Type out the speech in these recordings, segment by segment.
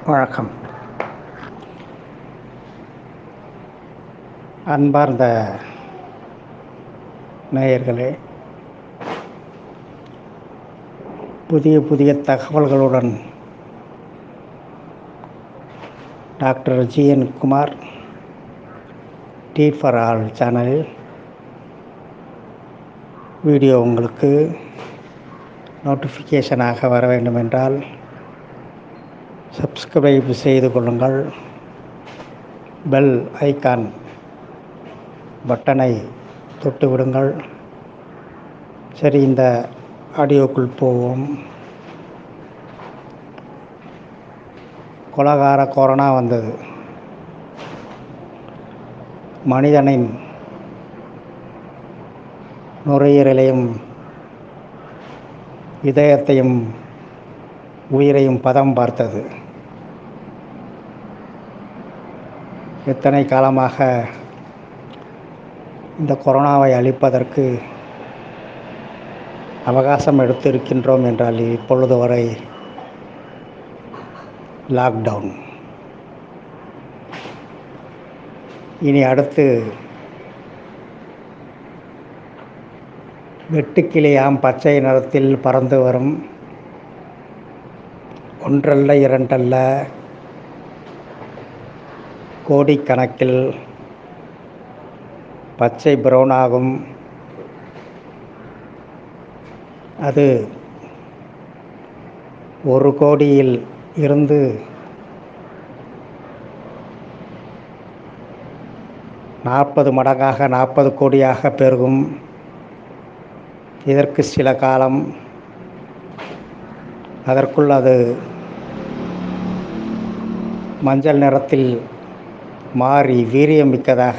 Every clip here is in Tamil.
வணக்கம். அன்பார்ந்த நேயர்களே, புதிய புதிய தகவல்களுடன் doctor G N Kumar D for all சேனலில் வீடியோ உங்களுக்கு நோட்டிஃபிகேஷனாக வர வேண்டுமென்றால் சப்ஸ்கிரைப் செய்து கொள்ளுங்கள். பெல் ஐக்கான் பட்டனை தொட்டு விடுங்கள். சரி, இந்த ஆடியோக்குள் போவோம். கொலகார கொரோனா வந்தது. மனிதனின் நுரையீரலையும் இதயத்தையும் உயிரையும் பதம் பார்த்தது. எத்தனை காலமாக இந்த கொரோனாவை அழிப்பதற்கு அவகாசம் எடுத்திருக்கின்றோம் என்றால் இப்பொழுது வரை லாக்டவுன். இனி அடுத்து வெட்டுக்கிளியாம் பச்சை நிறத்தில் பறந்து வரும், ஒன்றல்ல இரண்டல்ல கோடிக்கணக்கில் பச்சை பிரவுன் ஆகும். அது 1 கோடியில் இருந்து 40 மடங்காக 40 கோடியாக பெருகும். இதற்கு சில காலம். அதற்குள் அது மஞ்சள் நிறத்தில் மாறி வீரியம் மிக்கதாக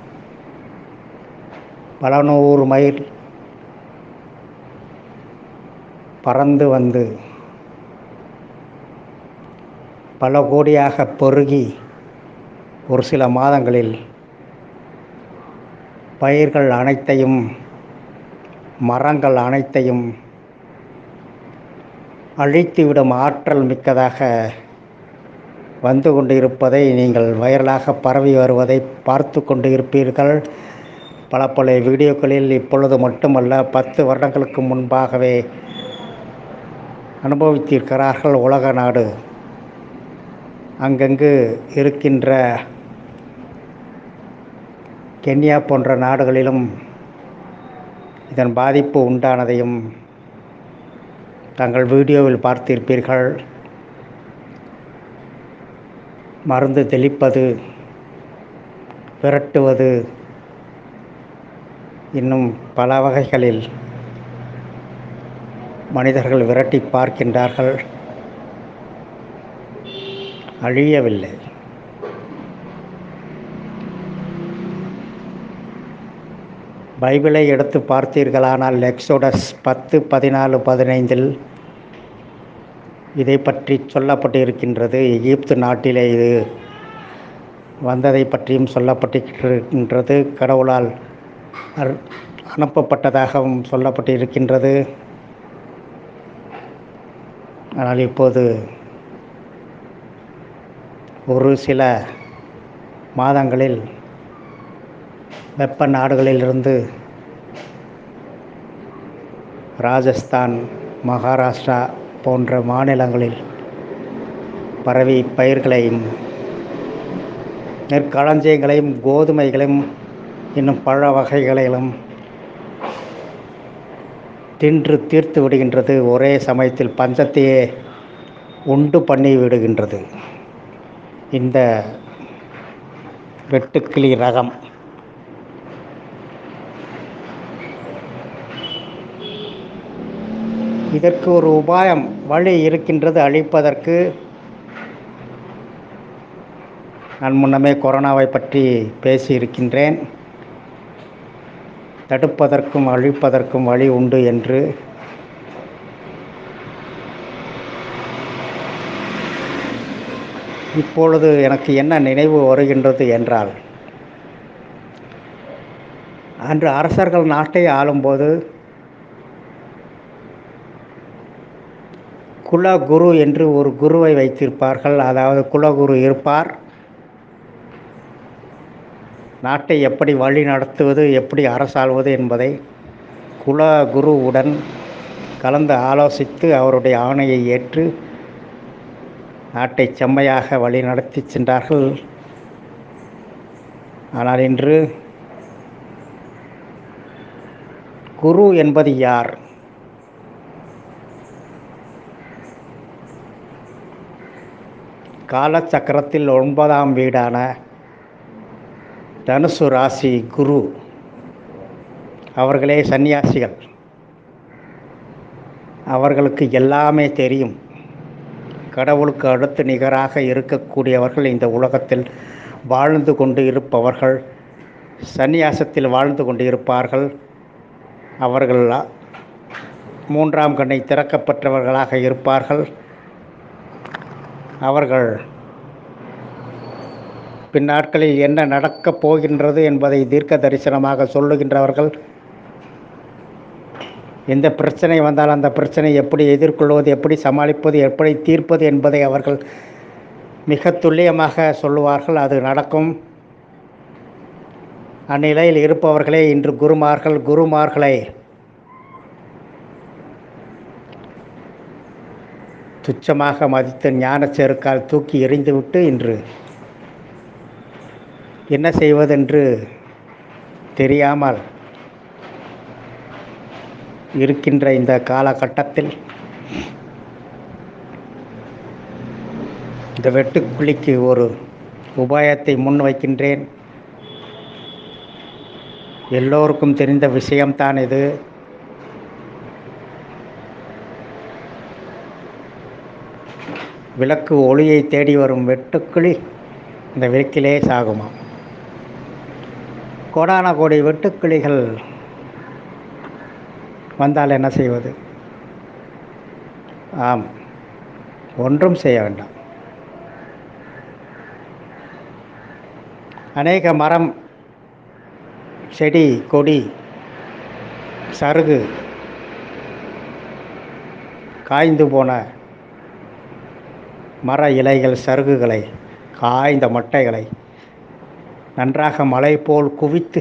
பல 100 மைல் பறந்து வந்து பல கோடியாக பெருகி ஒரு சில மாதங்களில் பயிர்கள் அனைத்தையும், மரங்கள் அனைத்தையும் அழித்துவிடும் ஆற்றல் மிக்கதாக வந்து கொண்டிருப்பதை நீங்கள் வைரலாக பரவி வருவதை பார்த்து கொண்டு இருப்பீர்கள். பல வீடியோக்களில் இப்பொழுது மட்டுமல்ல, 10 வருடங்களுக்கு முன்பாகவே அனுபவித்திருக்கிறார்கள் உலக நாடு. அங்கங்கு இருக்கின்ற கென்யா போன்ற நாடுகளிலும் இதன் பாதிப்பு உண்டானதையும் தங்கள் வீடியோவில் பார்த்திருப்பீர்கள். மருந்து தெளிப்பது, விரட்டுவது, இன்னும் பல வகைகளில் மனிதர்கள் விரட்டி பார்க்கின்றார்கள். அழியவில்லை. பைபிளை எடுத்து பார்த்தீர்களானால் எக்ஸோடஸ் 10:14-15 இதை பற்றி சொல்லப்பட்டு இருக்கின்றது. எகிப்து நாட்டிலே இது வந்ததை பற்றியும் சொல்லப்பட்டிருக்கின்றது. கடவுளால் அனுப்பப்பட்டதாகவும் சொல்லப்பட்டு இருக்கின்றது. ஆனால் இப்போது ஒரு சில மாதங்களில் வெப்ப நாடுகளிலிருந்து ராஜஸ்தான், மகாராஷ்டிரா போன்ற மாநிலங்களில் பரவி பயிர்களையும், நெற்களஞ்சியங்களையும், கோதுமைகளையும், இன்னும் பழ வகைகளிலும் தின்று தீர்த்து விடுகின்றது. ஒரே சமயத்தில் பஞ்சத்தையே உண்டு பண்ணி விடுகின்றது இந்த வெட்டுக்கிளி ரகம். இதற்கு ஒரு உபாயம், வழி இருக்கின்றது அழிப்பதற்கு. நான் முன்னமே கொரோனாவை பற்றி பேசியிருக்கின்றேன். தடுப்பதற்கும் அழிப்பதற்கும் வழி உண்டு என்று. இப்பொழுது எனக்கு என்ன நினைவு வருகின்றது என்றால், அன்று அரசர்கள் நாட்டை ஆளும்போது குலகுரு என்று ஒரு குருவை வைத்திருப்பார்கள். அதாவது குலகுரு இருப்பார். நாட்டை எப்படி வழி நடத்துவது, எப்படி அரசாள்வது என்பதை குலகுருவுடன் கலந்து ஆலோசித்து அவருடைய ஆணையை ஏற்று நாட்டை செம்மையாக வழி நடத்தி சென்றார்கள். ஆனால் இன்று குரு என்பது யார்? காலச்சக்கரத்தில் 9ஆம் வீடான தனுசு ராசி குரு, அவர்களே சந்நியாசிகள். அவர்களுக்கு எல்லாமே தெரியும். கடவுளுக்கு அடுத்து நிகராக இருக்கக்கூடியவர்கள் இந்த உலகத்தில் வாழ்ந்து கொண்டு இருப்பவர்கள், சந்நியாசத்தில் வாழ்ந்து கொண்டு இருப்பார்கள். அவர்கள் 3ஆம் கண்ணை திறக்கப்பட்டவர்களாக இருப்பார்கள். அவர்கள் பின்னாட்களில் என்ன நடக்கப் போகின்றது என்பதை தீர்க்க தரிசனமாக சொல்லுகின்றவர்கள். எந்த பிரச்சனை வந்தால் அந்த பிரச்சனை எப்படி எதிர்கொள்வது, எப்படி சமாளிப்பது, எப்படி தீர்ப்பது என்பதை அவர்கள் மிக துல்லியமாக சொல்லுவார்கள். அது நடக்கும். அந்நிலையில் இருப்பவர்களே இன்று குருமார்கள். குருமார்களை துச்சமாக மதித்து ஞான செருக்கால் தூக்கி எறிந்துவிட்டு இன்று என்ன செய்வதென்று தெரியாமல் இருக்கின்ற இந்த காலகட்டத்தில் இந்த வெட்டுக்குழிக்கு ஒரு உபாயத்தை முன்வைக்கின்றேன். எல்லோருக்கும் தெரிந்த விஷயம்தான் இது. விளக்கு ஒளியை தேடி வரும் வெட்டுக்கிளி இந்த விளக்கிலே சாகுமாம். கோடான கோடி வெட்டுக்கிளிகள் வந்தால் என்ன செய்வது? ஆம், ஒன்றும் செய்ய வேண்டாம். அநேக மரம், செடி, கொடி, சருகு, காய்ந்து போன மர இலைகள், சருகுகளை, காய்ந்த மட்டைகளை நன்றாக மலை போல் குவித்து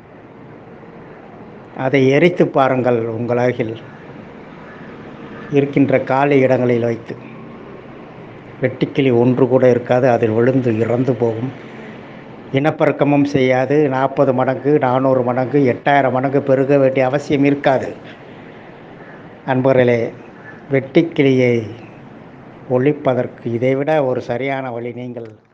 அதை எரித்து பாருங்கள். உங்கள் அருகில் இருக்கின்ற காலி இடங்களில் வைத்து வெட்டுக்கிளி ஒன்று கூட இருக்காது. அதில் விழுந்து இறந்து போகும். இனப்பெருக்கமும் செய்யாது. 40 மடங்கு, 400 மடங்கு, 8000 மடங்கு பெருக வேண்டிய அவசியம் இருக்காது. அன்பர்களே, வெட்டுக்கிளியை ஒழிப்பதற்கு இதைவிட ஒரு சரியான வழி நீங்கள்